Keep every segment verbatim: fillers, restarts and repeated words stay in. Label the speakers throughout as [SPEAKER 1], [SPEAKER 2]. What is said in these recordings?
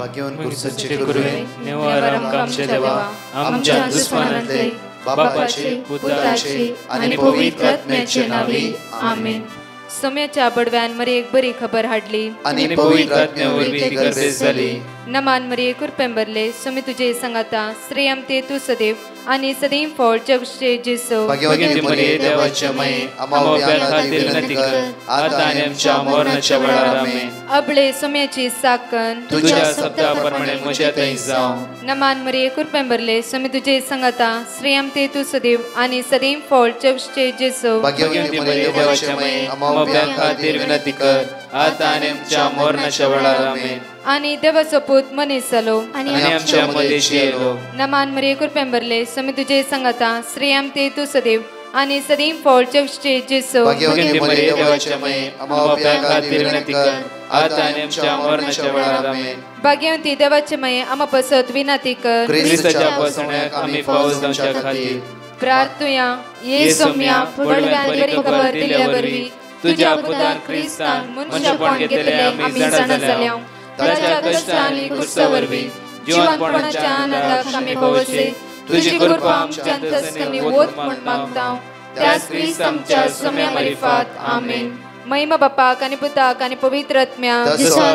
[SPEAKER 1] भाग्यवान कुर्सचे गुरुवे
[SPEAKER 2] निवार आमच्या देवा आमच्या दुश्मनांतले बापाचे पुत्राचे आणि पवित्र आत्म्याचे नावे आमेन.
[SPEAKER 3] सोम्याच्या बडव्यान मरी एक बरी खबर हाडली
[SPEAKER 1] आणि पवित्र आत्म्यावर ती गर्भेस झाली.
[SPEAKER 3] नमान मरी कुरपेंबरले सोमी तुझे संगाता श्रेयम ते तू सदैव आणि सदैव फळ जगचे जेसो.
[SPEAKER 1] भाग्यवती मरिये देवाच्या माये आम्हा खातीर विनंती कर आता आणि आमच्या मरणाच्या वेळार आमेन.
[SPEAKER 3] अबळे सोम्याची साकन
[SPEAKER 1] तुझ्या शब्दाप्रमाणे म्हज्या थंय जावं.
[SPEAKER 3] नमान मरी कुरपेंबरले सोमी तुझे संगाता श्रेयम ते तू सदैव आणि सदैव फळ जगचे जेसो.
[SPEAKER 1] भाग्यवती मरिये देवाच्या माये आम्हा खातीर विनंती कर आता आणि आमच्या मरणाच्या वेळार आमेन.
[SPEAKER 3] आणि देवाचो पूत मनीस जालो
[SPEAKER 1] आणि आमच्या मदेशी येलो.
[SPEAKER 3] नमान मरी कुरपेंबरले सोमी तुझे संगाता श्रेयम ते तू सदैव आणि सदैव फळ जगचे जेसो.
[SPEAKER 1] भाग्यवती मरिये देवाच्या माये आम्हा खातीर विनंती कर आता आणि आमच्या मरणाच्या वेळार आमेन.
[SPEAKER 3] भाग्यवती देवाचे माये आम्हा पसत विनंती कर
[SPEAKER 1] ख्रिस्ताच्या पसण्याक आम्ही पावस जावच्या खातीर
[SPEAKER 3] प्रार्थुया. ये सोम्या बडव्यान बरी खबर दिल्या वरवी तुझ्या पुतान ख्रिस्तान मनुष्यपण घेतले आम्ही जाणा जाल्या. ताच्या कष्टांनी कुर्सावरवी जीवनपणाच्या आनंदाक आम्ही पावसे. तुझी कृपा आमच्या अंतस्करणी वोत म्हण मागता त्याच ख्रिस्त आमच्या सोम्या मरिफात आमेन. महिमा बापाक आणि पुताक आणि पवित्र आत्म्याक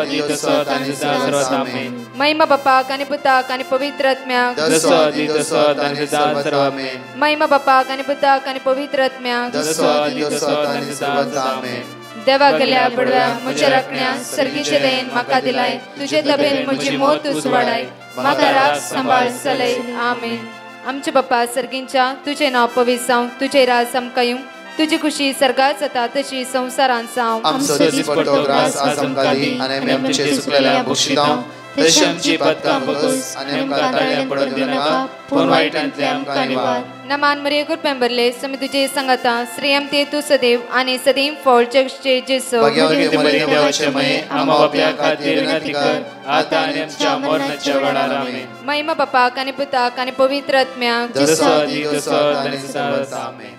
[SPEAKER 3] महिमा बापाक आणि पुताक आणि पवित्र आत्म्याक महिमा बापाक आणि पुताक आणि पवित्र आत्म्याक देवा गेल्या बडव्या म्हज्या राखण्या सर्गीचे देन म्हाका दिलाय. तुझे तबेन म्हजी मोत तूं वाडाय म्हाका राख सांबाळ चलय आमेन. आमचे बापा सर्गींच्या तुझे नाव पवित्र जावं. तुझे राज आमकां येवं. तुझी खुशी सर्गात जाता तशी संसारांत जावं.
[SPEAKER 1] आमचो दिसपट्टो ग्रास आज आमकां दी आनी आमी आमचे सुकलेल्या बक्षितां तशी आमची पातकां बगस आनी आमकां ताळ्यां पडूंक दिनाका पूण वायटांतले आमकां निवार.
[SPEAKER 3] नमान मरिये कुरपेंबरले सोमी तुझे संगाता श्रेयम ते तू सदैव आणि सदैव फळ जगचे जेसो.
[SPEAKER 1] भाग्यवती मरिये देवाचे माये आम्हा बापया खातीर विनंती कर आता आनी आमच्या मरणाच्या वेळार आमेन.
[SPEAKER 3] महिमा बापाक आणि पुताक आणि पवित्र आत्म्याक
[SPEAKER 1] जसो आदी तसो आनी सदांच आमेन.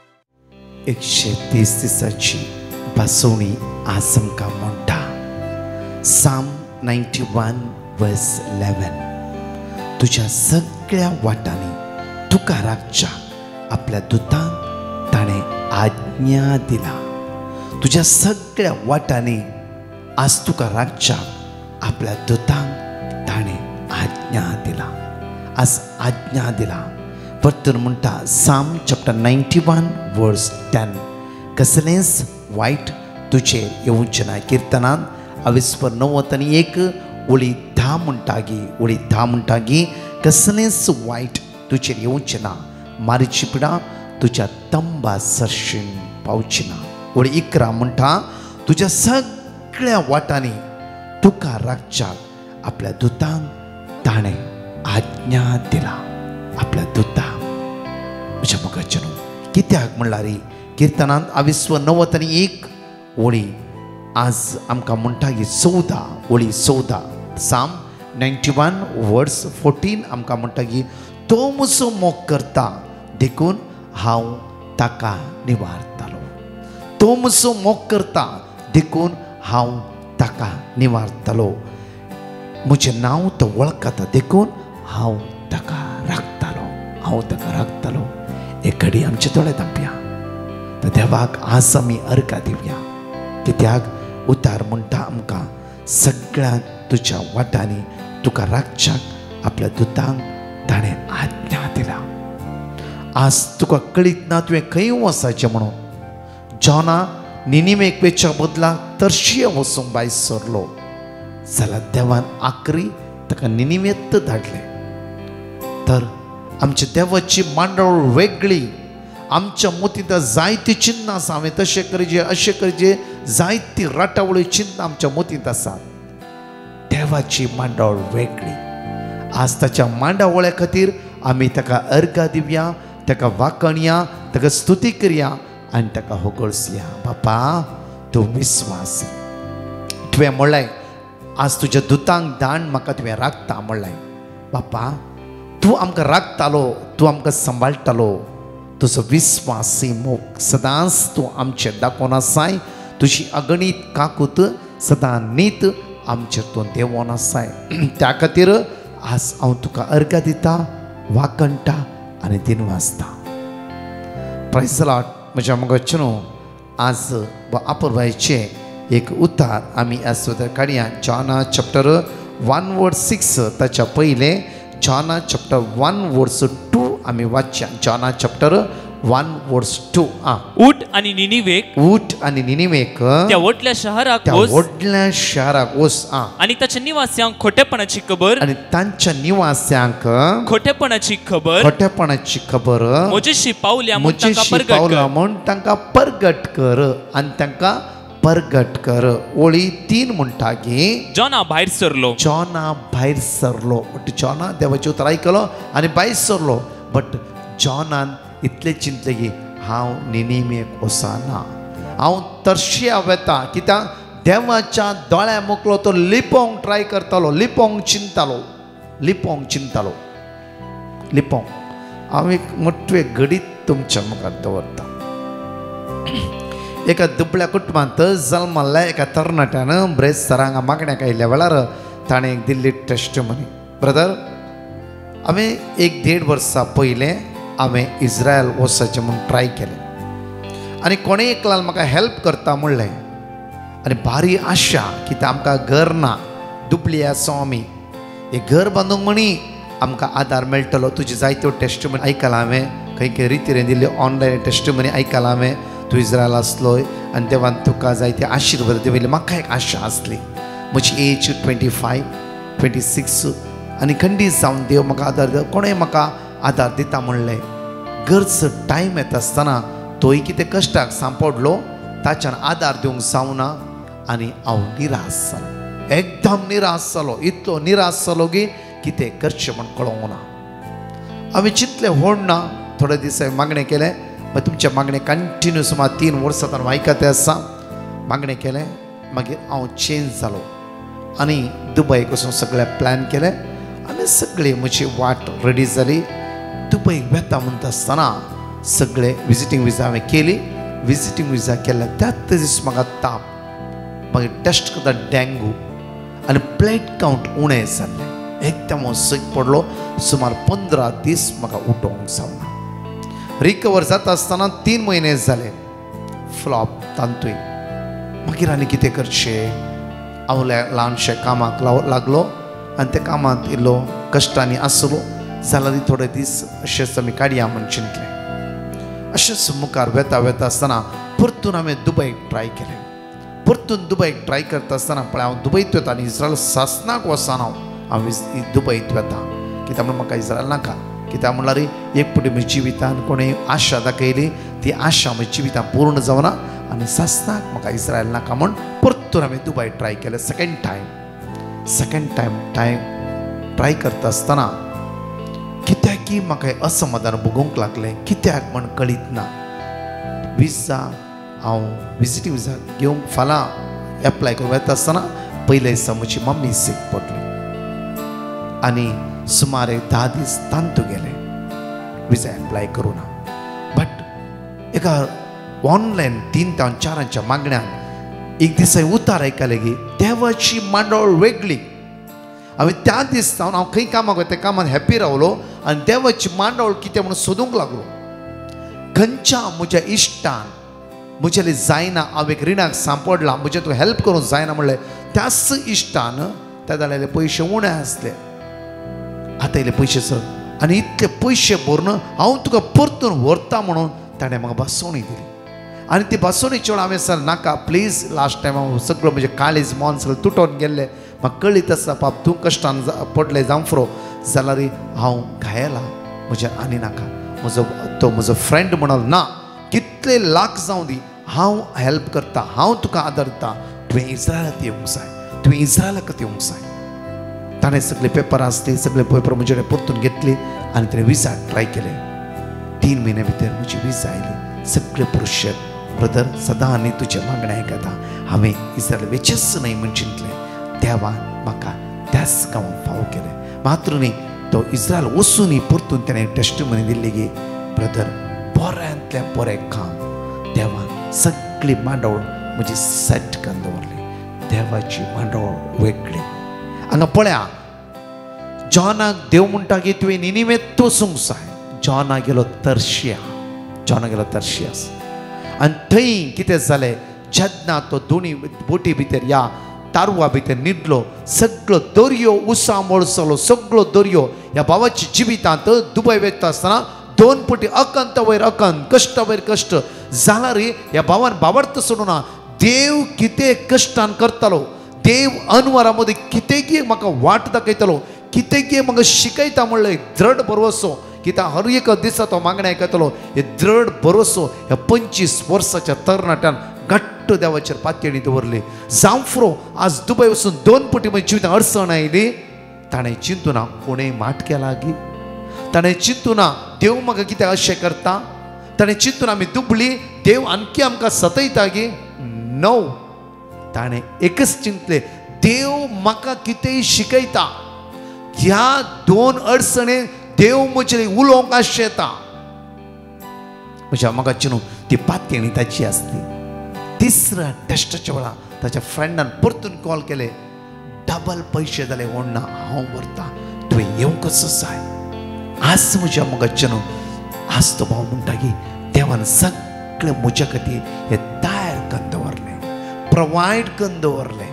[SPEAKER 4] एकशे तीस दिसाची बासोणी आज आमकां म्हणटा. Psalm ninety one verse eleven. तुझ्या सगळ्या वाटांनी तुका राखच्या आपल्या दुतांक ताणें आज्ञा दिला. तुझ्या सगळ्या वाटांनी आज तुका राखच्या आपल्या दुतांक ताणें आज्ञा दिला. आज आज्ञा दिला. परतून म्हणटा psalm chapter ninety one verse ten. कसलेंच वायट तुझे येवचें ना. किर्तनांत अविस्पर णव्वद आनी एक ओळी धा म्हणटागी ओळी धा म्हणटागी कसलेंच वायट तुजेर येवचें ना. मारीची पिडा तुज्या तंबा सरशीन पावची ना. ओळी इकरा म्हणटा तुज्या सगळ्या वाटांनी तुका राखच्या आपल्या दुतांक ताणें आज्ञा दिला. आपल्या दुतांक म्हज्या मुखाचे न्हू कित्याक म्हणल्यार किर्तनांत अविस्वर णव्वद आनी एक ओळी आज आमकां म्हणटा की चवदा ओळी चवदा. Psalm ninety one verse fourteen आमकां म्हणटा की तो म्हजो मोग करता देखून हांव ताका निवारतालो. तो म्हजो मोग करता देखून हांव ताका निवारतालो. म्हजें नांव तो वळखता देखून हांव ताका राखतालो. हांव ताका राखतालो. एक घडी आमचे दोळे धांपया. तर देवाक आज आमी अर्घा दिवया. कित्याक उतार म्हणटा आमकां सगळ्या तुज्या वाटांनी तुका राखच्याक आपल्या दुतांक ताणें आज्ञा दिला. आज तुका कळीत ना तुवें खंय वचाचें म्हणून. जोना निनिवेक वेच्या बदलाक तर्शिया वचूंक भायर सरलो जाल्यार देवान आखरी ताका निनिवेत धाडलें. तर आमच्या देवाची मांडोळ वेगळी. आमच्या मोतींत जायती चिन्ह आसा. हांवें तशें करचें अशें करचें जायती राटावळी चिन्ह आमच्या मोतींत आसात. देवाची मांडोळ वेगळी. आज ताच्या मांडावळ्या खातीर आमी ताका अर्घा दिवया, ताका वाखणया, ताका स्तुती करया आनी ताका होगळसया. बापा तूं विस्वास. तुवें म्हणलें आज तुज्या दुतांक दान म्हाका तुवें राखता म्हणलें. बापा तूं आमकां राखतालो, तूं आमकां सांबाळटालो. तुजो विस्वासी मोग सदांच तूं आमचें दाखोवन आसाय. तुजी अगणीत काकूत सदां नीत आमचेर तूं देवोन आसाय. त्या खातीर आज हांव तुका अर्घ दिता, वाकणटा आनी दिनवासता. Prize the Lord. म्हज्या मोगाचेनो आज आपुरबायचे एक उतार आमी ह्या सुद्दां काडया. John chapter one verse six ताच्या पयले John chapter one verses two आमी वाचया. John chapter one verses two. आ
[SPEAKER 5] उठ आणि निनिवेक
[SPEAKER 4] उठ आणि निनिवेक
[SPEAKER 5] त्या वडल्या शहराक
[SPEAKER 4] त्या
[SPEAKER 5] वच
[SPEAKER 4] व्हडल्या शाराक वच. आ
[SPEAKER 5] आणि ताच्या निवास्यांक खोटेपणाची खबर
[SPEAKER 4] आणि तांच्या निवास्यांक
[SPEAKER 5] खोटेपणाची खबर
[SPEAKER 4] खोटेपणाची खबर
[SPEAKER 5] मोजेशी पावल्या म्हूण तांकां
[SPEAKER 4] मोजेशी
[SPEAKER 5] परगट
[SPEAKER 4] पावला
[SPEAKER 5] कर.
[SPEAKER 4] म्हूण तांकां परगट कर आनी तांकां परगट कर. ओळी तीन म्हणटा की
[SPEAKER 5] जॉना भायर सरलो.
[SPEAKER 4] जॉना भायर सरलो. बट जॉना देवाचे उतर आयकलो आनी भायर सरलो. बट जॉनान इतले चिंतले की हांव निनिवेक वचना, हांव तर्शिया वेता. कित्याक देवाच्या दोळ्या मुखलो तो लिपोंक ट्राय करतालो, लिपोंक चिंतालो, लिपोंक चिंतालो, लिपोंक. हांव एक मोठे घडीत तुमच्या मुखार दवरता. एका दुबळ्या कुटुंबांत जल्मल्ल्या एका तरणाट्यान ब्रेस सरांक मागण्याक आयिल्ल्या वेळार ताणें एक दिल्ली टेस्टिमनी. ब्रदर, हांवें एक देड वर्सां पयलें हांवें इज्रायल वचचें म्हूण ट्राय केलें आनी कोणें एकल्यान म्हाका हेल्प करता म्हणलें. आनी भारी आशा कित्याक आमकां घर ना, दुबळी आसा आमी. एक घर बांदूंक म्हणी आमकां आदार मेळटलो. तुजी जायत्यो टेस्टिमनी आयकलां हांवें, खंय खंय रितीन दिल्ली ऑनलायन टेस्टिमनी आयकलां हांवें. तूं इज्रायल आसलोय आनी देवान तुका जायते आशिर्वाद दिवयले. म्हाका एक आशा आसली. म्हजी age twenty five twenty six आनी खंडीत जावन देव म्हाका आदार दिता, कोणें म्हाका आदार दिता म्हणलें. गरज टायम येता आसतना तोय कितें कश्टाक सांपडलो, ताच्यान आदार दिवंक जावना आनी हांव निराश जालो, एकदम निराश जालो. इतलो निराश जालो की कितें करचें म्हूण कळोंक ना. हांवें चिंतलें व्हड ना. थोडे दीस हांवें मागणें केलें. मागीर तुमचें मागणें कंटिन्यू सुमार तीन वर्सां हांव आयकतें आसा. मागणें केलें. मागीर हांव चेंज जालो आनी दुबयक वचून सगळें प्लॅन केलें आनी सगळी म्हजी वाट रेडी जाली. दुबयक वेता म्हणटा आसतना सगळे विजिटींग विजा हांवें केली. विजिटींग विजा केल्या त्याच दीस म्हाका ताप, मागीर टेस्ट करता डेंगू आनी प्लेट कावंट उणें जाल्लें. एकदम हांव सैक पडलो. सुमार पंदरा दीस म्हाका उठोवंक जावना. रिकवर जाता आसतना तीन म्हयने जाले. फ्लॉप तांतूय. मागीर आनी कितें करचें. हांव ल्हानशे कामाक लागलो आनी त्या कामांत इल्लो कश्टांनी आसलो जाल्यार थोडे दीस अशेंच आमी काडया म्हूण चिंतलें. अशेंच मुखार वेता वेता आसतना परतून हांवें दुबयक ट्राय केलें. परतून दुबयक ट्राय करता आसतना पळय हांव दुबयत वता आनी इज्रायल सासनाक वचना. हांव हांव दुबयत वेता कित्याक म्हूण म्हाका इज्रायल नाका. कित्याक म्हणल्यार एक पुटी म्हज्या जिवितान कोणें आशा दाखयली, ती आशा म्हज्या जिवितान पूर्ण जावना आनी सासनाक म्हाका इज्रायल नाका म्हूण परतून हांवें दुबय ट्राय केलें. Second time second time time try करता आसतना कित्याक की म्हाका असमाधान भोगूंक लागलें. कित्याक म्हण कळीत ना. विजा हांव विजिटींग विजा घेवंक फाल्यां एप्लाय करूं येता आसतना पयले दिसा म्हजी मम्मी सीक पडली आनी सुमार एक धा दीस तांतू गेले विजा एप्लाय करूं ना. बट एका ऑनलायन तीन जावन चारांच्या मागण्यान एक दीस हांवें उतार आयकलें की देवाची मांडोळ वेगळी. हांवें त्या दीस जावन हांव खंय कामाक वता त्या कामान हॅप्पी रावलो आनी देवाची मांडोळ कितें म्हणून सोदूंक लागलो. खंयच्या म्हज्या इश्टान म्हजें जायना, हांव एक रिणाक सांपडला, म्हजें तूं हेल्प करूंक जायना म्हणलें. त्याच इश्टान त्या जाल्यार पयशे उणे आसले. आतां इल्ले पयशे सर आनी इतले पयशे भरून हांव तुका परतून व्हरता म्हणून ताणें म्हाका बसवणी दिली. आनी ती बसवणीचे वेळ हांवें सर नाका प्लीज. लास्ट टायम हांव सगळो म्हजें काळीज मोन सगळें तुटोन गेल्लें. म्हाका कळीत आसा पाप तूं कश्टान पडलें जांफ्रो जाल्यार हांव घायला म्हजें आनी नाका. म्हजो तो म्हजो फ्रेंड म्हणलो ना कितले लाख जावं दी हांव हेल्प करता, हांव तुका आदार दिता. तुवें इज्रायलांत येवंक जाय, तुवें इज्रायलाक येवंक जाय. ताणें सगळे पेपर आसले सगळे पेपर म्हजे कडेन परतून घेतली आनी ताणें विजा ट्राय केलें. तीन म्हयने भितर म्हजी विजा आयली. सगळे पुरुशर ब्रदर सदां आनी तुजे मागणें आयकता. हांवें इज्रायल वेचेच न्हय म्हूण चिंतलें. देवान म्हाका त्याच गांवांत फावो केलें. मात्र न्ही तो इज्रायल वचूनय परतून ताणें टेस्टिमनी दिल्ली की ब्रदर बऱ्यांतलें बरें काम देवान सगळी मांडोळ म्हजी सेट करून दवरली. देवाची मंडळ वेगळी हांगा पळया जॉनाक देव म्हणटा की तुवें निनिवेत वचूंक जाय जॉनाक गेलो तर्शिया जॉनाक गेलो तर्शियास आनी थंय कितें जालें जेन्ना तो दोनी बोटी भितर या तारवा भितर न्हिदलो सगळो दर्यो उसांबळ जालो सगळो दर्यो ह्या भावाच्या जिवितांत दुबय वयता आसतना दोन पटी अकंत वयर अकंत कश्ट वयर कश्ट जाल्यार ह्या भावान भावार्थ सोडूना देव कितें कश्टान करतालो देव अनवरा मदीं कितें म्हाका वाट दाखयतलो कितें म्हाका शिकयता म्हणलें दृढ भरवसो कित्याक हर एक दिसा तो मागणें आयकतलो हे दृढ भरोसो ह्या पंचवीस वर्साच्या तरणाट्यान घट्ट देवाचेर पातयेणी दवरली जावं फुरो आज दुबय वचून दोन पटी म्हज्या जिवितांत अडचण आयली ताणें चिंतूना कोणें माट केला गी ताणें चिंतूना देव म्हाका कित्याक अशें करता ताणें चिंतून आमी दुबळी देव आणखी आमकां सतयता गी णव ताणें एकच चिंतलें देव म्हाका कितेंय शिकयता ह्या दोन अडचणी देव म्हजे उलोवंक आशें येता म्हज्या मोगाची न्हू ती पातयेणी ताची आसली तिसऱ्या टेस्टाच्या वेळा ताच्या फ्रेंडान परतून कॉल केले डबल पयशे जाले ओडना हांव व्हरता तुवें येवंकच जाय आज म्हज्या मोगाची न्हू आज तो भाव म्हणटा की देवान सगळें म्हज्या खातीर हे तयार करून दवरलें प्रोवायड करून दवरलें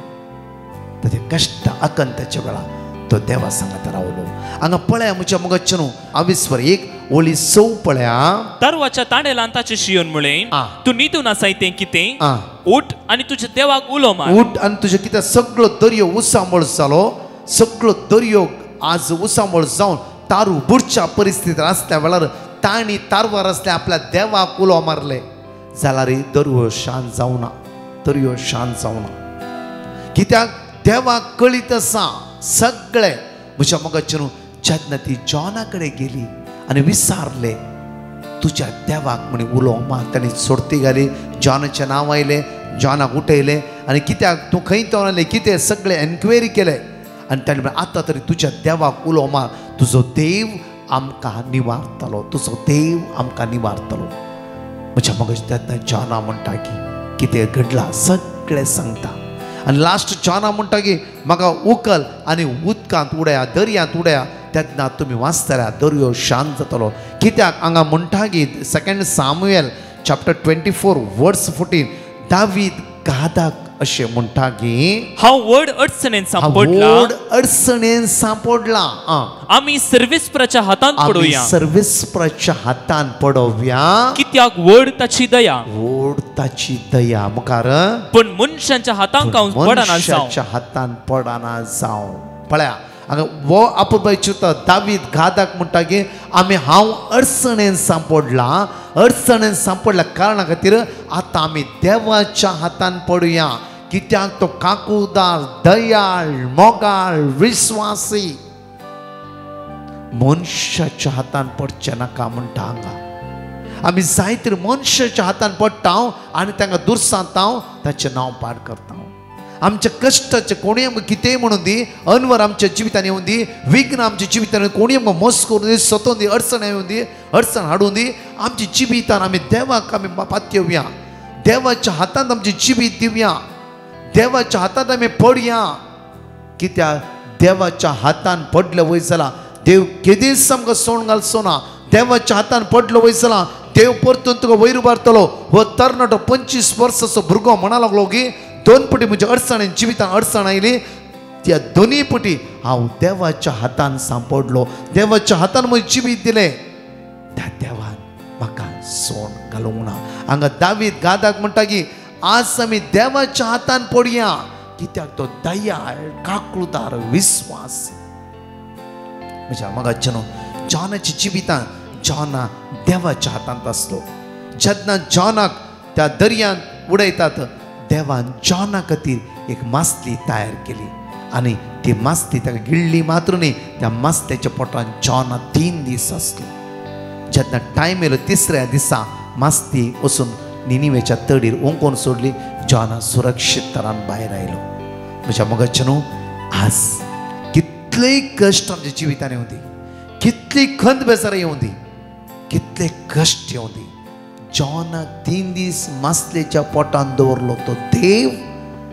[SPEAKER 4] ताचे कश्ट अकंताच्या वेळा तो देवा सांगात रावलो हांगा पळया म्हज्या मोगाची न्हू अविस्वर एक ओळी सौ पळया
[SPEAKER 5] तारवाच्या तांडेलान ताचे शियोन म्हळें
[SPEAKER 4] आ.
[SPEAKER 5] तूं न्हिदून आसाय तें कितें
[SPEAKER 4] आ.
[SPEAKER 5] उठ आनी तुज्या देवाक उलो मार
[SPEAKER 4] उठ आनी तुजे कितें सगळो दर्यो उसांबळ जालो सगळो दर्यो आज उसांबळ जावन तारू बुडच्या परिस्थितीत आसल्या वेळार ताणी तारवार आसल्या आपल्या देवाक उलो मारले जाल्यार दर्यो शांत जावना दर्यो शांत जावना कित्याक देवाक कळीत आसा सगळे म्हज्या मोगाची न्हू जेन्ना ती जॉना कडेन गेली आनी विचारले तुज्या देवाक म्हणी उलो मार ताणें सोडती घाली जॉनाचें नांव आयलें जॉनाक उठयलें आनी कित्याक तूं खंय तो कितें सगळें एन्क्वायरी केलें आनी ताणें म्हणलें आतां तरी तुज्या देवाक उलो मार तुजो देव आमकां निवारतलो तुजो देव आमकां निवारतलो म्हज्या मोगाची तेन्ना जॉना म्हणटा की कितें घडलां सगळें सांगता आनी लास्ट जॉना म्हणटा की म्हाका उखल आनी उदकांत उडया दर्यांत उडया तेन्ना तुमी वाचतल्या दर्यो शांत जातलो कित्याक हांगा म्हणटा की second Samuel chapter twenty four verse fourteen दावीद गादाक अशें म्हणटा की
[SPEAKER 5] हांव व्हड अडचणेन सांपडला
[SPEAKER 4] व्हड अडचणेन सांपडला
[SPEAKER 5] आमी सर्विस्पराच्या हातांत पडोवया
[SPEAKER 4] सर्विस्पराच्या हातांत पडोवया
[SPEAKER 5] कित्याक व्हड ताची दया
[SPEAKER 4] व्हड ताची दया मुखार
[SPEAKER 5] पण मनशांच्या हातांत हांव पडना जावं
[SPEAKER 4] मनशाच्या हातांत पडना जावं पळया हांगा वो आपुबाय चिंता दावीद गादाक म्हणटा की आमी हांव अडचणेन सांपडला अडचणेन सांपडल्या कारणा खातीर आतां आमी देवाच्या हातांत पडुया कित्याक तो काकूदार दयाळ मोगाळ विश्वासी मनशाच्या हातांत पडचें नाका म्हणटा हांगा आमी जाय तरी मनशाच्या हातांत पडटा आनी तांकां दुरसांता ताचें नांव पाड करता आमच्या कश्टाचे कोणी आमकां कितेंय म्हणून दी अनवर आमच्या जिवितान येवन दी विघ्न आमच्या जिवितान कोणी आमकां मोस करून दी सतोवन दी अडचण येवन दी अडचण हाडून दी आमच्या जिवितान आमी देवाक आमी पातयेवया देवाच्या हातांत आमचें जिवीत दिवया देवाच्या हातांत आमी पडया कित्याक देवाच्या हातांत पडले वय जाल्यार देव केदीच आमकां सोड घालचो ना देवाच्या हातांत पडलो वय जाल्यार देव परतून तुका वयर उबारतलो हो तरणाटो पंचवीस वर्साचो भुरगो म्हणा लागलो की दोन पटी म्हज्या अडचणेन जिवितान अडचण आयली त्या दोनी पटी हांव देवाच्या हातान सांपडलो देवाच्या हातान म्हजें जिवीत दिलें त्या देवान म्हाका सोड घालूंक ना हांगा दावीद गादाक म्हणटा की आज आमी देवाच्या हातान पडया कित्याक तो दयाळ काकूळदार विश्वास म्हज्या मोगाच्या न्हू जॉनाच्या जिवितान जॉना देवाच्या हातांत आसलो जेन्ना जॉनाक त्या दर्यांत उडयतात देवान जॉना खातीर एक मास्ती तयार केली आनी ती मास्ती ताका गिळ्ळी मात्र न्ही त्या मास्त्याच्या पोटान जॉना तीन दीस आसलो जेन्ना टायम येयलो तिसऱ्या दिसा मास्ती वचून निनिवेच्या तडीर ओंकोन सोडली जॉना सुरक्षीत तरान भायर आयलो म्हज्या मोगाच्या न्हू आज कितलेय कश्ट आमच्या जिवितान येवं दी कितली खंत बेजार येवं दी कितले कश्ट येवं दी जॉनाक तीन दीस मास्लेच्या पोटान दवरलो तो देव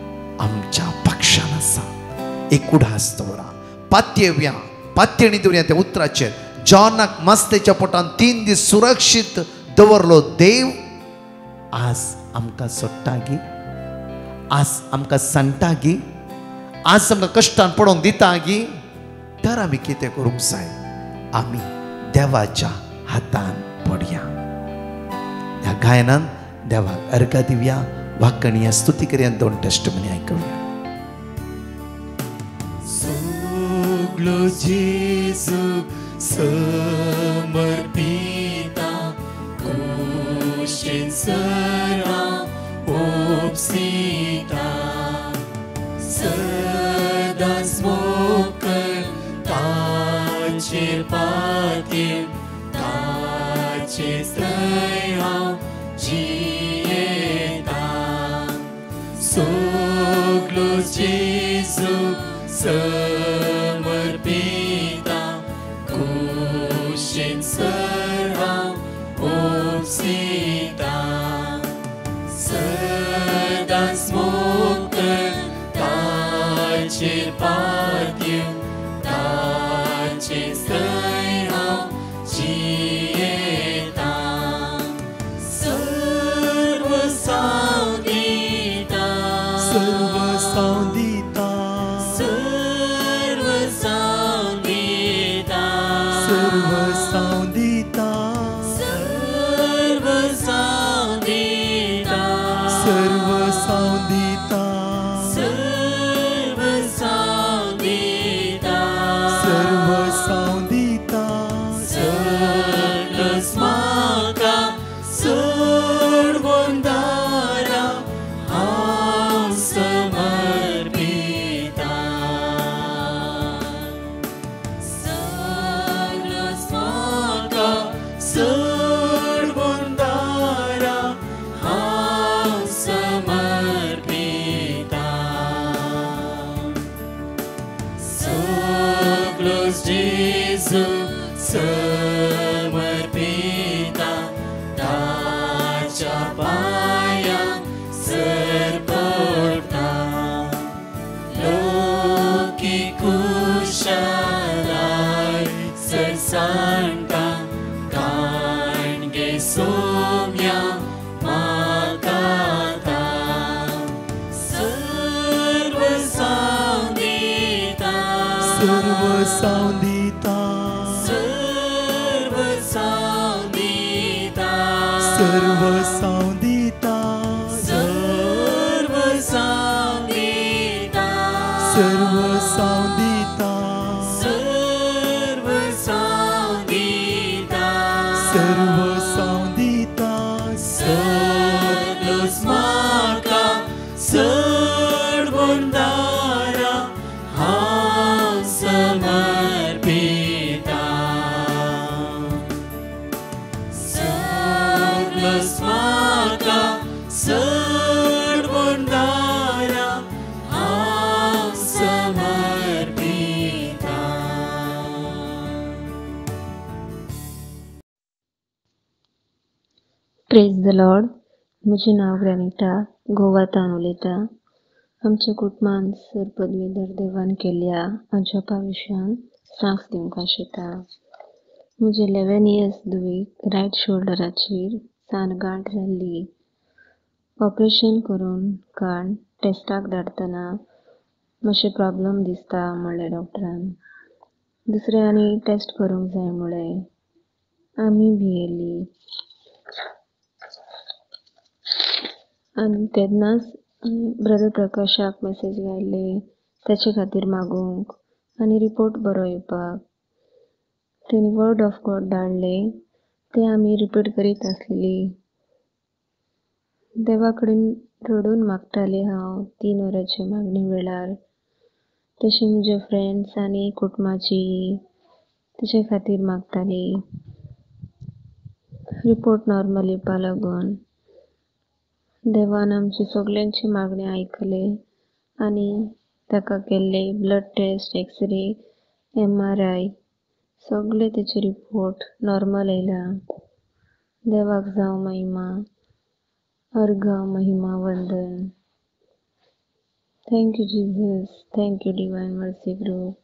[SPEAKER 4] आमच्या पक्षान आसा. एक उडास दवरा. पातयेव्या पातयेणी दवरया त्या उतराचेर. जॉनाक मस्तेच्या पोटान तीन दीस सुरक्षीत दवरलो देव आज आमकां सोडटा गी, आज आमकां सांगता गी, आज आमकां कश्टान पडोवंक दिता गी. तर आमी कितें करूंक जाय? आमी देवाच्या हातान पडया. ह्या गायनान देवाक अर्घ दिवया, वाकणया, स्तुती करया, दोन टेस्टमनी आयकूया.
[SPEAKER 6] सगलो जेजू समर्पिता, कुशीन सरा ओपसिता, सदांच मोकळ ताचेर पातयेर, ताचे थंय हांव जियेता. सगलो जेजू समर्पिता, कुशीन सरा ओपसिता, सदांच मोकळ ताचेर पातयेर, ताचे थंय हांव जियेता. सर्व सांव दिता, सर्व सांव दिता, सर्व सांव दिता, सर्व सांव दिता, सर्व सांव दिता, सर्व सांव दिता, सर्व सांव दिता, सर्व सांव दिता. सगळंच म्हाका सोडून दारा हांव समर्पिता. सगळंच म्हाका सोडून दारा हांव समर्पिता. सगळोच जेजू समर्पिता, ताच्या पांयांक सर पडटा. लोकी कुशालाय सर सांगता, काणगे सोम्या म्हाका ता. सर्व सांव दिता, सर्व सांव दिता, सर्व सांव दिता, सर्व सांव दिता, सर्व सांव दिता, सर्व सांव दिता, सर्व सांव दिता, सर्व सांव दिता. सगळोच म्हाका सोडून दारा हांव समर्पिता. सगळोच म्हाका सोडून दारा हांव समर्पिता.
[SPEAKER 7] Praise the Lord. म्हजें नांव ग्रॅनिटा, गोवातान उलयतां. आमच्या कुटुंबान सर पदवीधर देवान केल्ल्या अजापा विशयान सांग दिवंक आशिता. म्हजे इलेवन इयर्स धुयेक रायट शोल्डराचेर सान गांठ जाल्ली. ऑपरेशन करून काण टेस्टाक धाडटना मातशें प्रॉब्लम दिसता म्हणलें डॉक्टरान. दुसरें आनी टेस्ट करूंक जाय म्हणलें आमी भियेली. आनी तेन्नाच ब्रदर प्रकाशाक मेसेज घायले ताचे खातीर मागूंक आनी रिपोर्ट बरो येवपाक. तेणी वर्ड ऑफ गॉड धाडले ते आमी रिपीट करीत आसलेली. देवा कडेन रडून मागतालें हांव तीन वरांचे मागणे वेळार. तशें म्हजे फ्रेंड्स आनी कुटुंबाची तेचे खातीर मागतालीं. रिपोर्ट नॉर्मल येवपा लागून देवान आमची सगल्यांची मागणी आयकले आनी ताका केल्ले blood test, x-ray, M R I सगळे तेचे रिपोर्ट नॉर्मल येयला. देवाक जावं महिमा, अर्घ, महिमा, वंदन. Thank you, Jesus. Thank you, Divine Mercy Group.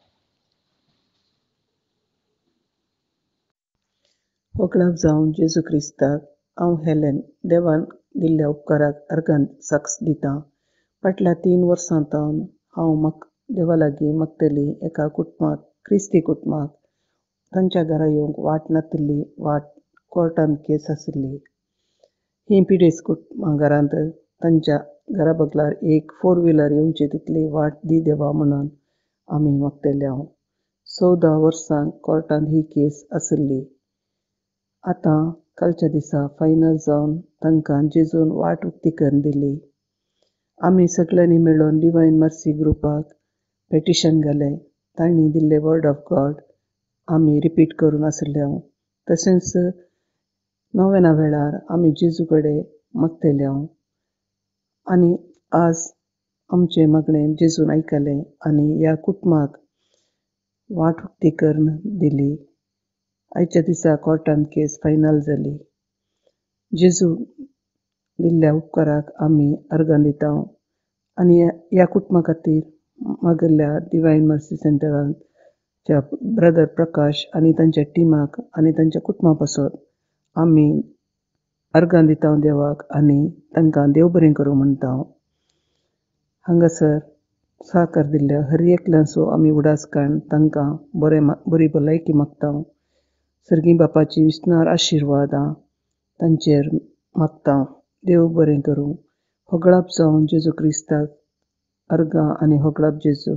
[SPEAKER 8] वक्लाप जावन जेजू क्रिस्ताक हांव हेलेन देवान दिल्ल्या उपकाराक अर्गान साक्ष दितां. फाटल्या तीन वर्सां सावन हांव म्हाक देवा लागीं मागतली एका कुटुंबाक क्रिस्ती कुटुंबाक तांच्या घरा येवंक वाट नासली, वाट कोर्टान केस आसली. ही पिडेस्त कुटुंबां घरांत तांच्या घरा बगलार एक फोर व्हिलर येवची तितली वाट दी देवा म्हणून आमी मागतले. हांव चवदा वर्सां कोर्टान ही केस आसली. आतां कालच्या दिसा फायनल जावन तांकां जेजून वाट उक्ती करून दिली. आमी सगळ्यांनी मेळून डिवायन मर्सी ग्रुपाक पेटिशन घालें. तांणी दिल्ले वर्ड ऑफ गॉड आमी रिपीट करून आसले. हांव तशेंच नव्याना वेळार आमी जेजू कडेन मागतले. हांव आनी आज आमचें मागणें जेजून आयकलें आनी ह्या कुटुंबाक वाट उक्ती करून दिली. आयच्या दिसा कोर्टान केस फायनल जाली. जेजू दिल्ल्या उपकाराक आमी अर्गां दिता आनी ह्या कुटुंबा खातीर मागल्या डिवायन मर्सी सेंटरांच्या ब्रदर प्रकाश आनी तांच्या टिमाक आनी तांच्या कुटुंबा पासत आमी अर्गां दिता देवाक आनी तांकां देव बरें करूं म्हणटा. हांगासर सहकार दिल्ल्या हर एकल्यांचो आमी उडास काण तांकां बरें बरी भलायकी मागता. सर्गी बापाची विस्नार आशिर्वादां तांचेर मागता. देव बरें करूं. होगळाप जावन जेजू क्रिस्ताक अर्गां आनी होगळाप जेजू.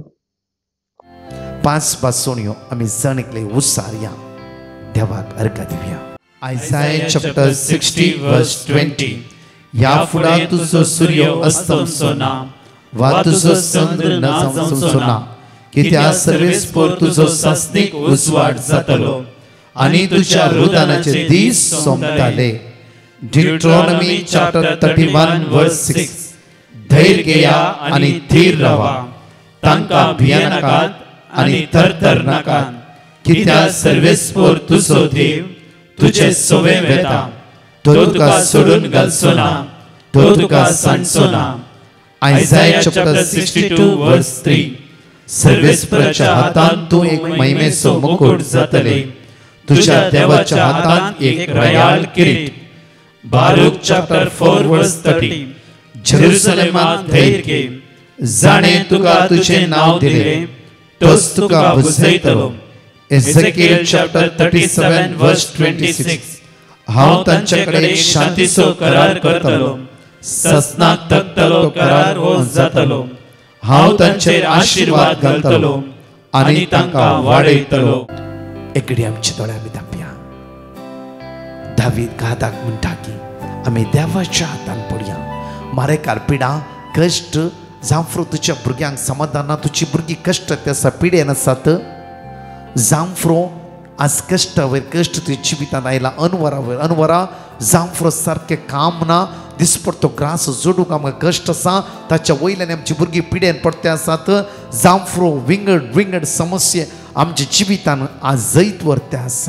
[SPEAKER 4] पांच बासोण्यो आमी जणकले उसारया देवाक अर्घ दिवया. Isaiah chapter sixty verse twenty. ह्या फुडा तुजो सूर्य अस्तमचो ना वा तुजो चंद्र न जावचो ना, कित्याक सर्वेस्पर तुजो सासनीक उजवाड जातलो आनी तुज्या रुदानाचे दीस सोंपताले. Deuteronomy chapter thirty-one verse six. धैर्य घेया आनी थीर रावा, तांकां भिये नाकात आनी थरथर नाकात, कित्याक सर्वेस्पर तुजो देव तुजे सोवे वेता. तो तुका सोडून घालचो ना, तो तुका सांडचो ना. Isaiah chapter sixty-two verse three. सर्वेस्पराच्या हातांत तूं एक महिमेचो मुकुट जातले, तुज्या देवाच्या हातांत एक रयाल किरीट. Baruch chapter four verse thirty. जेरुसलेमाक धैर्य घे, जाणे तुका तुजें नांव दिलें, तोच तुका बुजयतलो. Ezekiel chapter thirty-seven verse twenty-six. हांव तांचे कडेन शांतीचो करार करतलो, ससनाक तगतलो करार हो जातलो. हांव तांचेर आशिर्वाद घालतलो आनी तांकां वाडयतलो. एकडी आमची दोळे आमी धांपया. दावीद गादाक म्हणटा की आमी देवाच्या हातान पडया. मारेकार पिडा कश्ट जांफ्रो तुज्या भुरग्यांक समाधान ना, तुजी भुरगीं कश्ट ते आसा पिडेन आसात. जांफ्रो आज कश्ट वयर कश्ट तुज्या जिवितान आयला. अनवरा वयर अनवरा जांफ्रो सारकें काम ना, दिसपडतो ग्रास जोडूंक आमकां कश्ट आसा. ताच्या वयल्यान आमची भुरगीं पिडेन पडटे आसात. जांफ्रो विंगड विंगड समस्या आमच्या जिवितान आज जैत वरते आसा.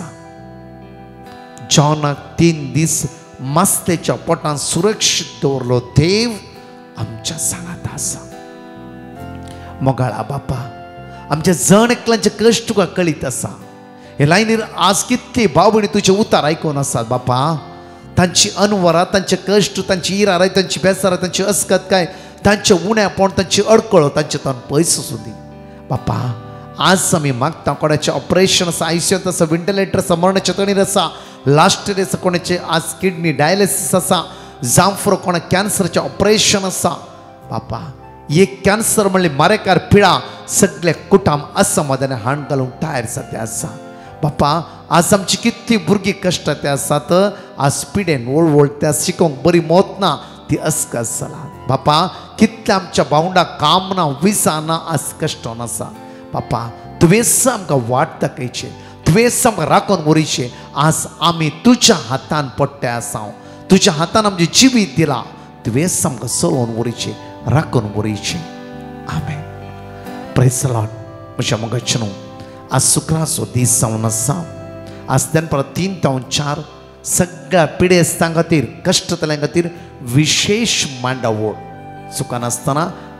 [SPEAKER 4] जॉनाक तीन दीस मास्तेच्या पोटान सुरक्षीत दवरलो देव आमच्या सांगात आसा. मोगाळा बापा, आमच्या जण एकल्यांचे कश्ट तुका कळीत आसा. हे लायनीर आज कितली भाव भयणी तुजे उतार आयकून आसात बापा. तांची अनवरां, तांचे कश्ट, तांची इराराय, तांची बेसारां, तांची अस्कतकाय, तांचे उणेपण, तांची अडकळो, तांचे तन पयस सुदी बापा. आज आमी मागता कोणाचें ऑपरेशन आसा, आयसीयूत आसा, वेंटिलेटर आसा, मरणाच्या तणीर आसा, लास्ट डेज कोणाचे आज किडनी डायलिसीस आसा, जांफ्रो कोणा कॅन्सरचें ऑपरेशन आसा बापा. एक कॅन्सर म्हणले मारेकार पिडा सगळे कुटुंब असमाधान हाण घालूंक तयार सद्या आसा बापा. आज आमची कितली भुरगीं कश्ट ते आसात. आज पिडेन वळवळ त्या शिकोवंक बरी मोत ना, ती अस्कस जाला बापा. कितले आमच्या भावंडाक काम ना, विसा ना, आज कश्ट आसा बापा. तुवें आमकां वाट दाखयचे, तुवें आमकां राखून उरयचे. आज आमी तुज्या हातान पडटे आसा. तुज्या हातान आमचें जिवीत दिलां. तुवें आमकां चलोवन उरयचे, राखून उरयचे. आमेन. Praise the Lord. म्हज्या मोगाचे न्हू आज शुक्राचो दीस जावन आसा. आज दनपार तीन जावन चार सगळ्या पिडेस्तां खातीर, कश्ट जाल्ल्यां खातीर विशेष मांडावळ. सुखान आसतना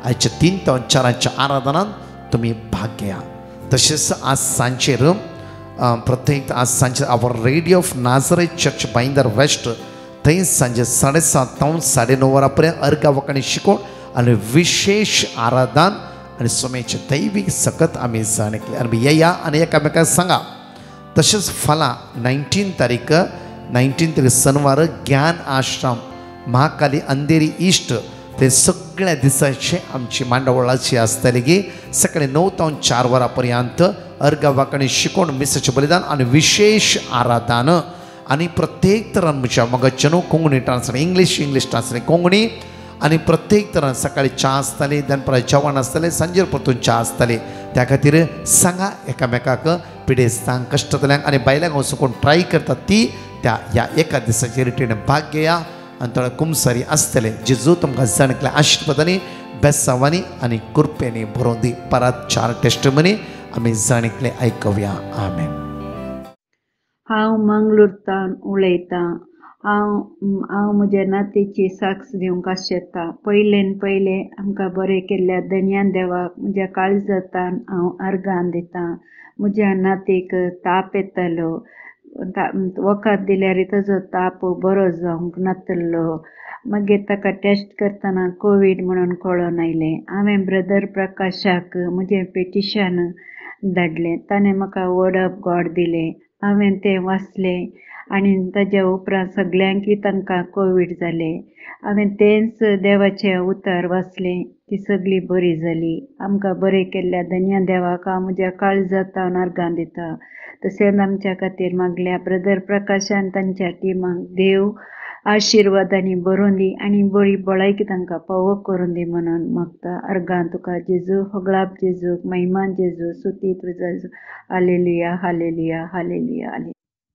[SPEAKER 4] आयच्या तीन ते चारांच्या आराधनात तुम्ही भाग घ्या. तसेच आज सांजेर प्रत्येक आज सांजे आवर radio of Nazareth church Bhayandar west थंय सांजे साडेसात पावन साडे णव वरां पर्यंत अर्घ वखणी शिकोवन आनी विशेष आराधन आनी सोमेचे दैवीक सकत आमी जाणले आनी येया आनी एकामेकाक सांगा. तसेच फाल्यां नायन्टीन तारीख नायन्टीन तारीख शनिवार ज्ञान आश्रम महाकाली अंधेरी इश्ट ते सगळ्या दिसाचे आमची मांडवळाची आसतली की सकाळी णव ते चार वरां पर्यंत अर्घ वांकणी शिकोवन मिसाचें बलिदान आनी विशेष आराधन आनी प्रत्येक तरान म्हज्या मगजनू Konkani translate English English translate Konkani आनी प्रत्येक तरान सकाळी च्या आसतली दनपारां जेवण आसतलें सांजेर परतून च्या आसतली. त्या खातीर सांगा एकामेकाक पिडेस्तांक कश्टतल्यांक आनी बायलांक वचून कोण ट्राय करतात ती त्या ह्या एका दिसाचे रिट्रीट भाग घेया आनी थोडे कुमसारी आसतले. जेजू तुमकां जाणकल्या आशिर्वादांनी बेसांवांनी आनी कृपेनी भरोवन दी. परत चार टेस्टमनी आमी जाणकले आयकूया. आमेन.
[SPEAKER 9] हांव मंगळूरतान उलयतां. हांव हांव म्हज्या नातीची साक्ष दिवंक आशेतां. पयलेन पयलें आमकां बरें केल्ल्या धन्यान देवाक म्हज्या काळजांतान हांव अर्गां दितां. म्हज्या नातीक ताप येतालो. वखद दिल्यार ताजो ताप बरो जावंक नासलो. मागीर ताका टेस्ट करतना कोवीड म्हणून कळोन आयलें. हांवें ब्रदर प्रकाशाक म्हजें पेटिशन धाडलें. ताणें म्हाका वर्ड ऑफ गॉड दिलें. हांवें तें वाचलें आनी ताज्या उपरांत सगल्यांकी तांकां कोवीड जालें. हांवें तेंच देवाचें उतर वाचलें. ती सगळीं बरी जाली. आमकां बरें केल्ल्या धन्य देवाक हांव म्हज्या काळजांतान अर्गां दितां. तशेंच आमच्या खातीर मागल्या ब्रदर प्रकाशान तांच्या टिमाक देव आशिर्वादांनी भरून दी आनी बरी भलायकी तांकां फावो करून दी म्हणून मागता. अर्गां तुका जेजू, होगळाप जेजूक, महिमान जेजू, स्तुती तुझा जेजू. Hallelujah hallelujah hallelujah hallelujah.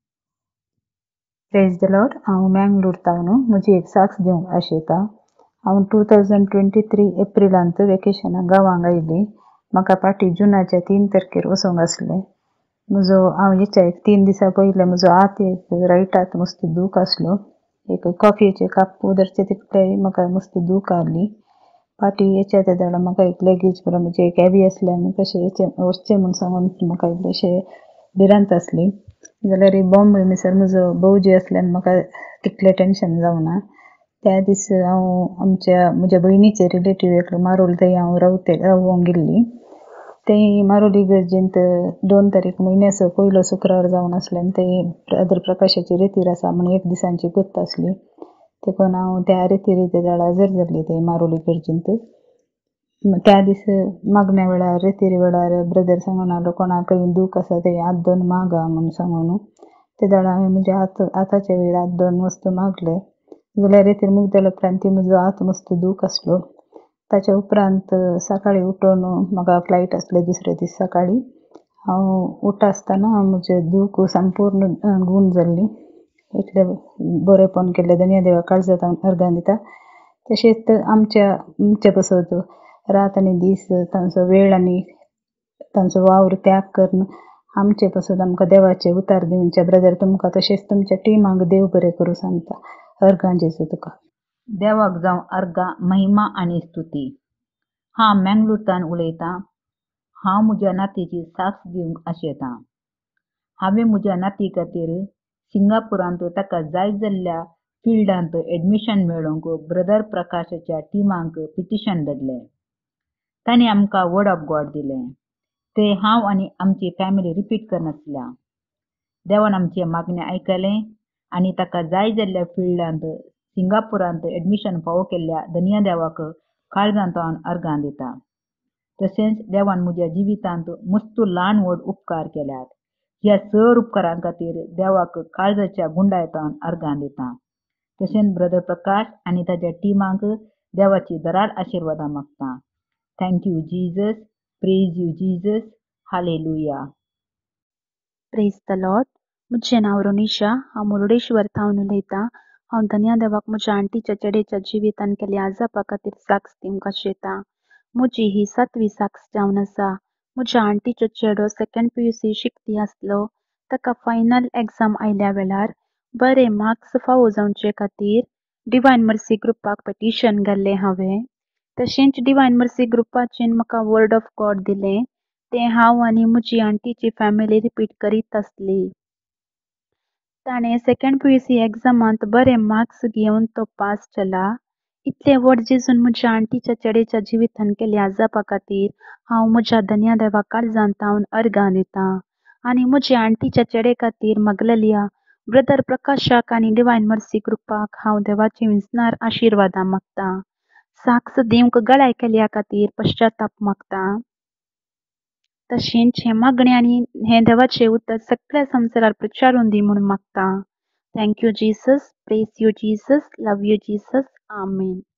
[SPEAKER 10] Praise the Lord. हांव मँगलोरतावन म्हजी एक साक्ष दिवंक आशेतां. हांव टू थावजंड ट्वेंटी थ्री एप्रिलांत वेकेशनाक गांवांक आयली. म्हाका फाटीं जुनाच्या तीन तारखेर वचोंक आसलें. म्हजो हांव हेच्या एक तीन दिसां पयलें म्हजो हात एक रायटात मस्त दूख आसलो. एक कॉफयेचे काप उदरचे तितलेय म्हाका मस्त दूख आली. फाटीं हेच्या त्या दाडा म्हाका एक लगेज बरो म्हणजे एक हॅवी आसल्यान कशें हेचें वचचें म्हूण सांगून म्हाका इल्लेशें भिरांत आसली. जाल्यार बॉम्बे मिसर म्हजो भौजी आसल्यान म्हाका तितलें टेन्शन जावना. त्या दीस हांव आमच्या म्हज्या भयणीचे रिलेटीव एक मारोल थंय हांव रावते रावोंक गेल्ली. थंय मारोली गर्जेंत दोन तारीख म्हयन्याचो पयलो शुक्रार जावन आसल्यान थंय ब्रदर प्रकाशाची रेतीर आसा म्हण एक दिसांची गुत्त आसली. देखून हांव त्या रेतीर झाडां हजर जाल्ली थंय मारोली गर्जेंत. त्या दीस मागण्या वेळार रेतीर वेळार ब्रदर सांगून आलो कोणाकय दूख आसा थंय हात दोन मागा म्हूण सांगून. ते झाडां हांवें म्हज्या हात हाताच्या वयर हात दोन मस्त मागले. जाल्यार रेतीर मुगदले उपरांत ती म्हजो हात मस्त दूख आसलो. ताच्या उपरांत सकाळी उठून म्हाका फ्लायट आसलें दुसरे दीस सकाळी. हांव उठ आसतना म्हजें दूख संपूर्ण गूण जाल्ली. इतलें बरेंपण केल्लें धन्य देवा काळजांत हांव अर्गां दितां. तशेंच आमच्या आमचे बसत रात आनी दीस तांचो वेळ आनी तांचो वावर त्याग करून आमचे पासून आमकां देवाचे उतार दिवचे. ब्रदर तुमकां तशेंच तुमच्या टिमाक देव बरें करूं सांगता. अर्गां जेजू तुका.
[SPEAKER 9] देवाक जावं अर्गां महिमा आनी स्तुती. हांव मँगलोरतान उलयतां. हांव म्हज्या नातीची साक्ष दिवंक आशेतां. हांवें म्हज्या नाती खातीर सिंगापुरांत ताका जाय जाल्ल्या फिल्डांत एडमिशन मेळोवंक ब्रदर प्रकाशाच्या टिमाक पिटिशन धाडलें. ताणें आमकां वर्ड ऑफ गॉड दिलें. तें हांव आनी आमची फॅमिली रिपीट करनासल्या. देवान आमचे मागणें आयकलें आनी ताका जाय जाल्ल्या फिल्डांत सिंगापुरांत एडमिशन फावो केल्ल्या धन्य देवाक काळजांत हांव अर्गां दितां. तशेंच देवान म्हज्या जिवितांत मस्त ल्हान व्हड उपकार केल्यात. ह्या सर उपकारां खातीर देवाक काळजाच्या गुंडायतान अर्गां दितां. तशेंच ब्रदर प्रकाश आनी ताच्या टिमाक देवाची दराड आशिर्वादां मागतां. Thank you Jesus. Praise you Jesus. Hallelujah.
[SPEAKER 11] Praise the Lord. म्हजें नांव रोनिशा. हांव मुर्डेश्वर थावन उलयतां. हांव धन्य देवाक म्हज्या आंटीच्या चेडीच्या जिवितान केल्ल्या आजापा खातीर साक्ष दिवंक आशेतां. म्हजी ही सातवी साक्ष जावन आसा. म्हज्या आंटीचो चेडो सेकंड पी यू सी शिकती आसलो. ताका फायनल एग्जाम आयल्या वेळार बरे मार्क्स फावो जावचे खातीर डिवायन मर्सी ग्रुपाक पेटिशन घाल्लें हांवें. तशेंच डिवायन मर्सी ग्रुपाचेर म्हाका वर्ड ऑफ गॉड दिलें तें हांव आनी म्हजी आंटीची फॅमिली रिपीट करीत आसली. ताणें सेकंड पी यू सी एग्जामांत बरे मार्क्स घेवन तो पास जाला. इतलें व्हड जेजून म्हज्या आंटीच्या चेडेच्या जिवितान केलें आजापा खातीर हांव म्हज्या धन्या देवा काळजांतावन अर्गां दितां. आनी म्हज्या आंटीच्या चेडे खातीर मागलेल्या ब्रदर प्रकाशाक आनी डिवायन मर्सी ग्रुपाक हांव देवाची विस्नार आशिर्वादां मागतां. साक्ष दिवंक गळाय केल्या खातीर पश्चाताप मागतां. तशेंच हें मागणें आनी हें देवाचें उतर सगळ्या संवसारार प्रचारून दी म्हूण मागतां. Thank you Jesus, praise you Jesus, love you Jesus, amen.